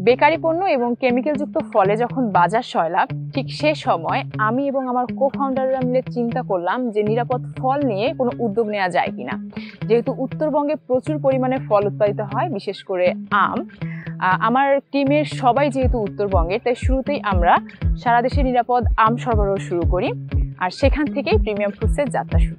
Bakery পণ্য এবং কেমিক্যালযুক্ত ফলে যখন বাজার সয়লাব, ঠিক সে সময় আমি এবং আমার কো-ফাউন্ডাররা মিলে চিন্তা করলাম যে নিরাপদ ফল নিয়ে কোনো উদ্যোগ নেওয়া যায় কিনা। যেহেতু উত্তরবঙ্গে প্রচুর পরিমাণে ফল উৎপাদিত হয়, বিশেষ করে আম, আমার টিমের সবাই যেহেতু উত্তরবঙ্গের, তাই শুরুতেই আমরা সারা দেশে নিরাপদ আম সরবরাহ শুরু করি, আর সেখান থেকেই প্রিমিয়াম ফ্রুটসের যাত্রা শুরু।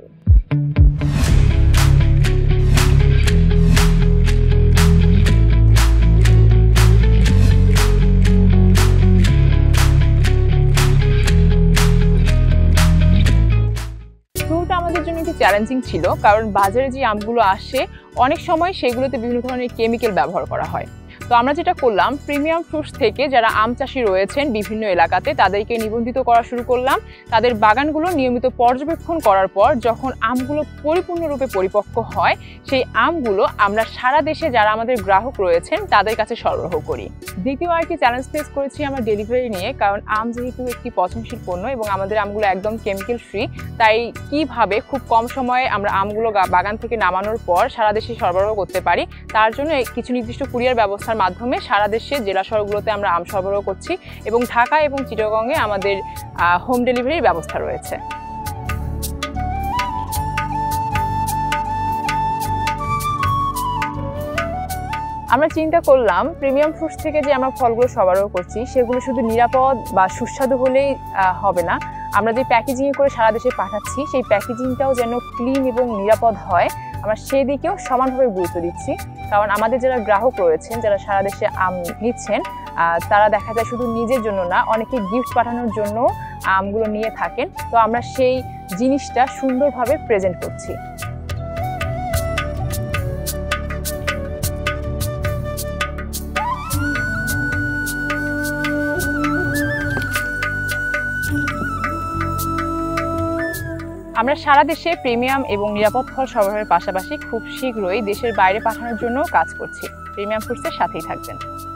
আমাদের জন্য একটু চ্যালেঞ্জিং ছিল, কারণ বাজারে যে আমগুলো আসে অনেক সময় সেগুলোতে বিভিন্ন ধরনের কেমিক্যাল ব্যবহার করা হয়। তো আমরা যেটা করলাম, প্রিমিয়াম ফ্রুটস থেকে যারা আম চাষি রয়েছেন বিভিন্ন এলাকাতে তাদেরকে নিবন্ধিত করা শুরু করলাম। তাদের বাগানগুলো নিয়মিত পর্যবেক্ষণ করার পর যখন আমগুলো পরিপূর্ণরূপে পরিপক্ক হয়, সেই আমগুলো আমরা সারা দেশে যারা আমাদের গ্রাহক রয়েছেন তাদের কাছে সরবরাহ করি। দ্বিতীয় আরেকটি চ্যালেঞ্জ ফেস করেছি আমরা ডেলিভারি নিয়ে, কারণ আম যেহেতু একটি পচনশীল পণ্য এবং আমাদের আমগুলো একদম কেমিক্যাল ফ্রি, তাই কিভাবে খুব কম সময়ে আমরা আমগুলো বাগান থেকে নামানোর পর সারা দেশে সরবরাহ করতে পারি, তার জন্য কিছু নির্দিষ্ট কুরিয়ার ব্যবস্থার মাধ্যমে সারা দেশে জেলা শহরগুলোতে আমরা আম সরবরাহ করছি এবং ঢাকা এবং চিটাগংয়ে আমাদের হোম ডেলিভারির ব্যবস্থা রয়েছে। আমরা চিন্তা করলাম প্রিমিয়াম ফ্রুটস থেকে যে আমরা ফলগুলো সরবরাহ করছি সেগুলো শুধু নিরাপদ বা সুস্বাদু হলেই হবে না, আমরা যে প্যাকেজিং করে সারা দেশে পাঠাচ্ছি সেই প্যাকেজিংটাও যেন ক্লিন এবং নিরাপদ হয়, আমরা সেদিকেও সমানভাবে গুরুত্ব দিচ্ছি। কারণ আমাদের যারা গ্রাহক রয়েছেন, যারা সারা দেশে আম নিচ্ছেন, তারা দেখা যায় শুধু নিজের জন্য না, অনেকে গিফট পাঠানোর জন্য আমগুলো নিয়ে থাকেন। তো আমরা সেই জিনিসটা সুন্দরভাবে প্রেজেন্ট করছি। আমরা সারা দেশে প্রিমিয়াম এবং নিরাপদ ফল সরবরাহের পাশাপাশি খুব শীঘ্রই দেশের বাইরে পাঠানোর জন্য কাজ করছি। প্রিমিয়াম ফ্রুটসের সাথেই থাকবেন।